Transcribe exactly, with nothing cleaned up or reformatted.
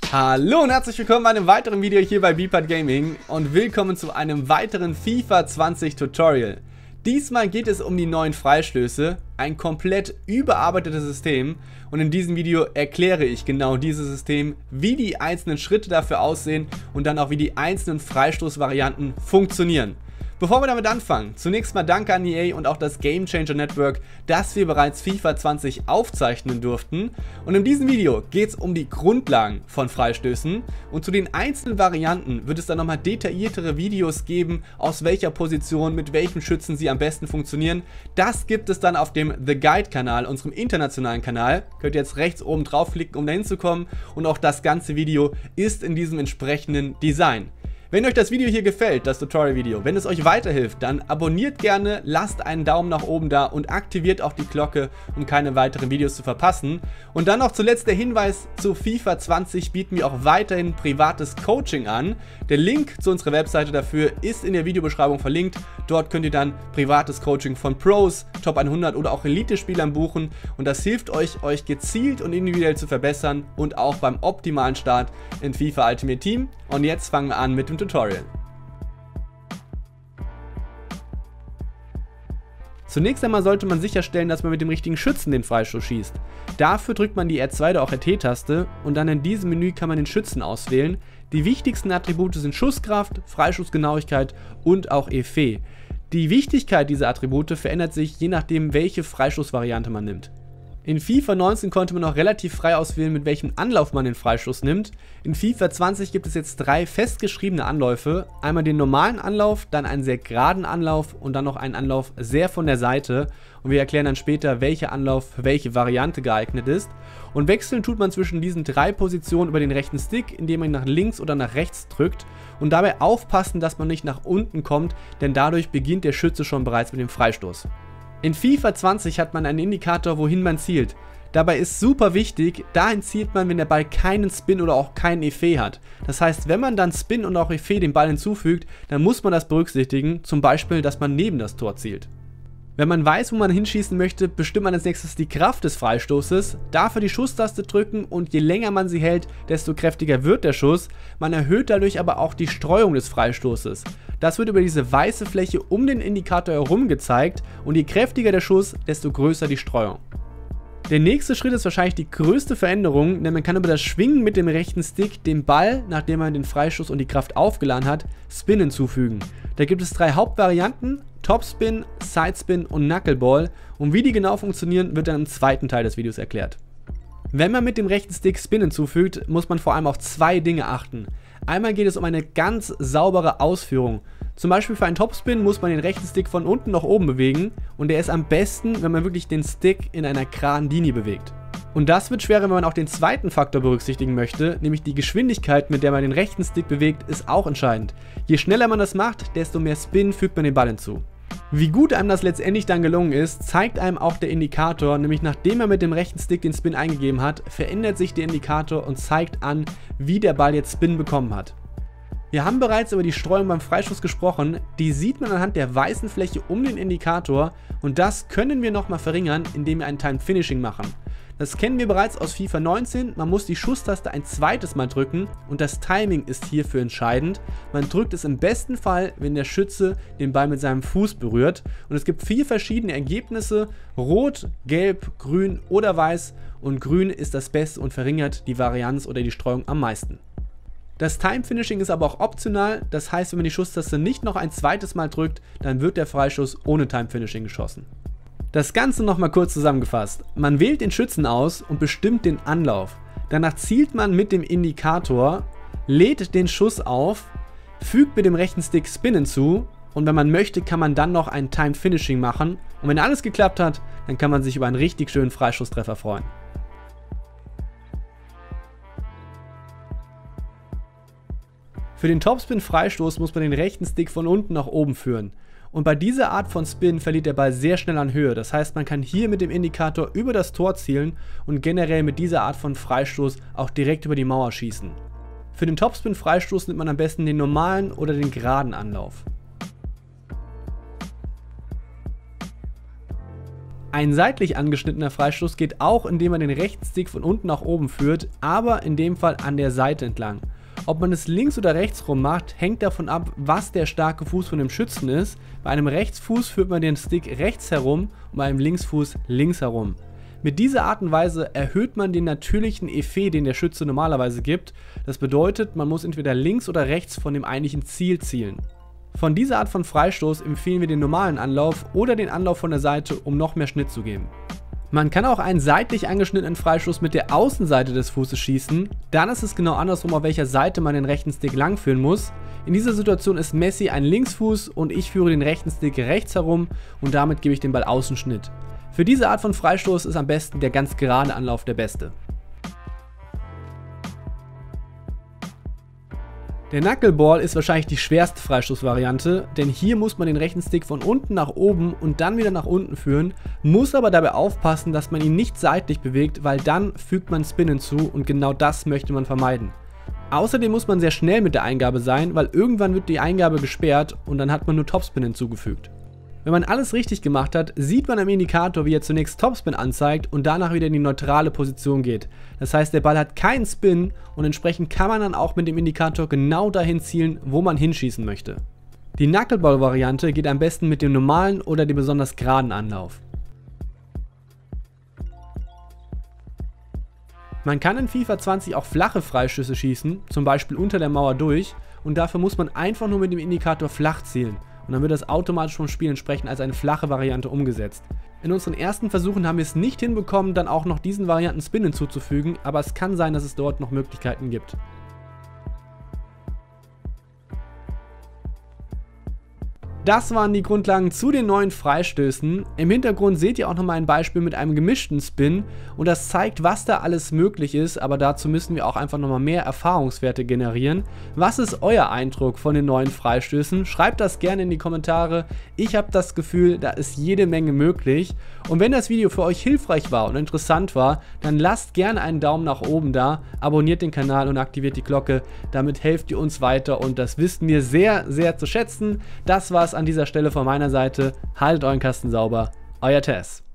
Hallo und herzlich willkommen bei einem weiteren Video hier bei Beepart Gaming und willkommen zu einem weiteren FIFA zwanzig Tutorial. Diesmal geht es um die neuen Freistöße, ein komplett überarbeitetes System, und in diesem Video erkläre ich genau dieses System, wie die einzelnen Schritte dafür aussehen und dann auch wie die einzelnen Freistoßvarianten funktionieren. Bevor wir damit anfangen, zunächst mal danke an E A und auch das Game Changer Network, dass wir bereits FIFA zwanzig aufzeichnen durften. Und in diesem Video geht es um die Grundlagen von Freistößen, und zu den einzelnen Varianten wird es dann nochmal detailliertere Videos geben, aus welcher Position, mit welchen Schützen sie am besten funktionieren. Das gibt es dann auf dem The Guide Kanal, unserem internationalen Kanal. Könnt ihr jetzt rechts oben draufklicken, um da hinzukommen, und auch das ganze Video ist in diesem entsprechenden Design. Wenn euch das Video hier gefällt, das Tutorial-Video, wenn es euch weiterhilft, dann abonniert gerne, lasst einen Daumen nach oben da und aktiviert auch die Glocke, um keine weiteren Videos zu verpassen. Und dann noch zuletzt der Hinweis: Zu FIFA zwanzig bieten wir auch weiterhin privates Coaching an. Der Link zu unserer Webseite dafür ist in der Videobeschreibung verlinkt. Dort könnt ihr dann privates Coaching von Pros, Top hundert oder auch Elite-Spielern buchen, und das hilft euch, euch gezielt und individuell zu verbessern und auch beim optimalen Start in FIFA Ultimate Team. Und jetzt fangen wir an mit dem Tutorial. Zunächst einmal sollte man sicherstellen, dass man mit dem richtigen Schützen den Freistoß schießt. Dafür drückt man die R zwei oder auch R T-Taste, und dann in diesem Menü kann man den Schützen auswählen. Die wichtigsten Attribute sind Schusskraft, Freischussgenauigkeit und auch E F E. Die Wichtigkeit dieser Attribute verändert sich je nachdem, welche Freistoßvariante man nimmt. In FIFA neunzehn konnte man noch relativ frei auswählen, mit welchem Anlauf man den Freistoß nimmt. In FIFA zwanzig gibt es jetzt drei festgeschriebene Anläufe. Einmal den normalen Anlauf, dann einen sehr geraden Anlauf und dann noch einen Anlauf sehr von der Seite. Und wir erklären dann später, welcher Anlauf für welche Variante geeignet ist. Und wechseln tut man zwischen diesen drei Positionen über den rechten Stick, indem man nach links oder nach rechts drückt. Und dabei aufpassen, dass man nicht nach unten kommt, denn dadurch beginnt der Schütze schon bereits mit dem Freistoß. In FIFA zwanzig hat man einen Indikator, wohin man zielt. Dabei ist super wichtig, dahin zielt man, wenn der Ball keinen Spin oder auch keinen E F E hat. Das heißt, wenn man dann Spin und auch E F E dem Ball hinzufügt, dann muss man das berücksichtigen, zum Beispiel, dass man neben das Tor zielt. Wenn man weiß, wo man hinschießen möchte, bestimmt man als nächstes die Kraft des Freistoßes, dafür die Schusstaste drücken, und je länger man sie hält, desto kräftiger wird der Schuss. Man erhöht dadurch aber auch die Streuung des Freistoßes. Das wird über diese weiße Fläche um den Indikator herum gezeigt, und je kräftiger der Schuss, desto größer die Streuung. Der nächste Schritt ist wahrscheinlich die größte Veränderung, denn man kann über das Schwingen mit dem rechten Stick dem Ball, nachdem man den Freistoß und die Kraft aufgeladen hat, Spin hinzufügen. Da gibt es drei Hauptvarianten: Topspin, Sidespin und Knuckleball, und wie die genau funktionieren, wird dann im zweiten Teil des Videos erklärt. Wenn man mit dem rechten Stick Spin hinzufügt, muss man vor allem auf zwei Dinge achten. Einmal geht es um eine ganz saubere Ausführung. Zum Beispiel für einen Topspin muss man den rechten Stick von unten nach oben bewegen, und der ist am besten, wenn man wirklich den Stick in einer geraden Linie bewegt. Und das wird schwerer, wenn man auch den zweiten Faktor berücksichtigen möchte, nämlich die Geschwindigkeit, mit der man den rechten Stick bewegt, ist auch entscheidend. Je schneller man das macht, desto mehr Spin fügt man den Ball hinzu. Wie gut einem das letztendlich dann gelungen ist, zeigt einem auch der Indikator, nämlich nachdem er mit dem rechten Stick den Spin eingegeben hat, verändert sich der Indikator und zeigt an, wie der Ball jetzt Spin bekommen hat. Wir haben bereits über die Streuung beim Freischuss gesprochen, die sieht man anhand der weißen Fläche um den Indikator, und das können wir nochmal verringern, indem wir ein Time Finishing machen. Das kennen wir bereits aus FIFA neunzehn, man muss die Schusstaste ein zweites Mal drücken, und das Timing ist hierfür entscheidend. Man drückt es im besten Fall, wenn der Schütze den Ball mit seinem Fuß berührt, und es gibt vier verschiedene Ergebnisse: Rot, Gelb, Grün oder Weiß, und Grün ist das Beste und verringert die Varianz oder die Streuung am meisten. Das Time Finishing ist aber auch optional, das heißt, wenn man die Schusstaste nicht noch ein zweites Mal drückt, dann wird der Freistoß ohne Time Finishing geschossen. Das Ganze nochmal kurz zusammengefasst: Man wählt den Schützen aus und bestimmt den Anlauf. Danach zielt man mit dem Indikator, lädt den Schuss auf, fügt mit dem rechten Stick Spin hinzu, und wenn man möchte, kann man dann noch ein Time Finishing machen. Und wenn alles geklappt hat, dann kann man sich über einen richtig schönen Freischusstreffer freuen. Für den Topspin-Freistoß muss man den rechten Stick von unten nach oben führen. Und bei dieser Art von Spin verliert der Ball sehr schnell an Höhe. Das heißt, man kann hier mit dem Indikator über das Tor zielen und generell mit dieser Art von Freistoß auch direkt über die Mauer schießen. Für den Topspin-Freistoß nimmt man am besten den normalen oder den geraden Anlauf. Ein seitlich angeschnittener Freistoß geht auch, indem man den rechten Stick von unten nach oben führt, aber in dem Fall an der Seite entlang. Ob man es links oder rechts rum macht, hängt davon ab, was der starke Fuß von dem Schützen ist. Bei einem Rechtsfuß führt man den Stick rechts herum und bei einem Linksfuß links herum. Mit dieser Art und Weise erhöht man den natürlichen Effet, den der Schütze normalerweise gibt. Das bedeutet, man muss entweder links oder rechts von dem eigentlichen Ziel zielen. Von dieser Art von Freistoß empfehlen wir den normalen Anlauf oder den Anlauf von der Seite, um noch mehr Schnitt zu geben. Man kann auch einen seitlich angeschnittenen Freistoß mit der Außenseite des Fußes schießen, dann ist es genau andersrum, auf welcher Seite man den rechten Stick langführen muss. In dieser Situation ist Messi ein Linksfuß und ich führe den rechten Stick rechts herum und damit gebe ich den Ball Außenschnitt. Für diese Art von Freistoß ist am besten der ganz gerade Anlauf der beste. Der Knuckleball ist wahrscheinlich die schwerste Freistoßvariante, denn hier muss man den rechten Stick von unten nach oben und dann wieder nach unten führen, muss aber dabei aufpassen, dass man ihn nicht seitlich bewegt, weil dann fügt man Spin hinzu und genau das möchte man vermeiden. Außerdem muss man sehr schnell mit der Eingabe sein, weil irgendwann wird die Eingabe gesperrt und dann hat man nur Topspin hinzugefügt. Wenn man alles richtig gemacht hat, sieht man am Indikator, wie er zunächst Topspin anzeigt und danach wieder in die neutrale Position geht. Das heißt, der Ball hat keinen Spin und entsprechend kann man dann auch mit dem Indikator genau dahin zielen, wo man hinschießen möchte. Die Knuckleball-Variante geht am besten mit dem normalen oder dem besonders geraden Anlauf. Man kann in FIFA zwanzig auch flache Freistöße schießen, zum Beispiel unter der Mauer durch, und dafür muss man einfach nur mit dem Indikator flach zielen. Und dann wird das automatisch vom Spiel entsprechend als eine flache Variante umgesetzt. In unseren ersten Versuchen haben wir es nicht hinbekommen, dann auch noch diesen Varianten Spin hinzuzufügen, aber es kann sein, dass es dort noch Möglichkeiten gibt. Das waren die Grundlagen zu den neuen Freistößen. Im Hintergrund seht ihr auch nochmal ein Beispiel mit einem gemischten Spin und das zeigt, was da alles möglich ist, aber dazu müssen wir auch einfach nochmal mehr Erfahrungswerte generieren. Was ist euer Eindruck von den neuen Freistößen? Schreibt das gerne in die Kommentare. Ich habe das Gefühl, da ist jede Menge möglich. Und wenn das Video für euch hilfreich war und interessant war, dann lasst gerne einen Daumen nach oben da, abonniert den Kanal und aktiviert die Glocke. Damit helft ihr uns weiter und das wissen wir sehr, sehr zu schätzen. Das war's an dieser Stelle von meiner Seite. Haltet euren Kasten sauber. Euer Tess.